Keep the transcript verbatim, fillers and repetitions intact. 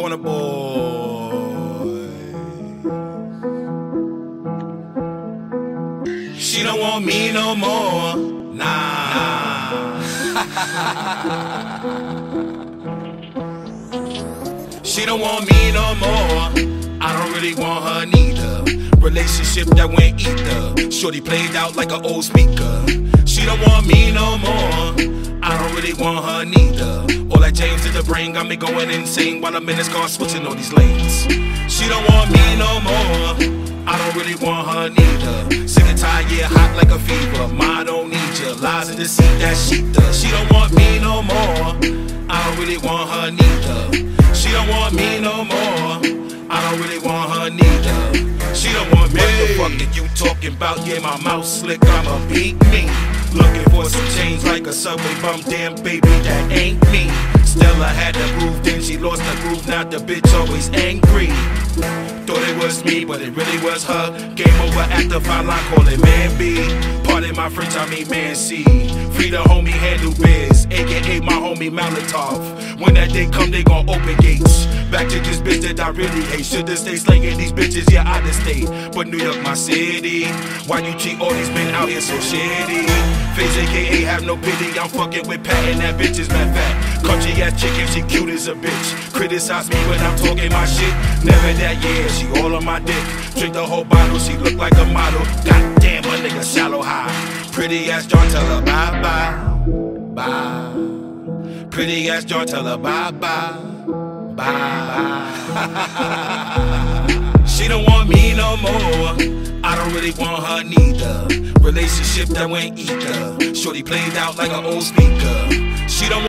on the boy. She don't want me no more, nah. She don't want me no more, I don't really want her neither. Relationship that went ether, shorty played out like an old speaker. She don't want me no more, I don't really want her neither. All that James to the brain got me going insane while I'm in this car switching all these lanes. She don't want me no more, I don't really want her neither. Sick and tired, yeah, hot like a fever. Ma don't need you, lies and deceit that she does. She don't want me no more, I don't really want her neither. She don't want me no more, I don't really want her neither. She don't want me. What the fuck are you talking about? Yeah, my mouth slick, I'ma beat me. Looking for some change like a subway bum, damn baby, that ain't me. Stella had the groove, then she lost the groove, now the bitch always angry. Thought it was me, but it really was her. Game over after five line, call it man B. Pardon my French, I mean man C. Free the homie handle biz, aka my homie Molotov. When that day come, they gon' open gates. Back to this bitch that I really hate. Shoulda stayed slanging these bitches, yeah, I'd have stayed. But New York, my city. Why you treat all these men out here so shitty? Face A K A have no pity. I'm fucking with Pat and that bitch is mad fat. Country ass chicken, she cute as a bitch. Criticize me when I'm talking my shit. Never that, yeah, she all on my dick. Drink the whole bottle, she look like a model. Goddamn, my nigga shallow high. Pretty ass John, tell her bye bye, bye. Pretty ass John, tell her bye bye, bye. She don't want me no more, I don't really want her neither. Relationship that went ether, shorty played out like an old speaker. She don't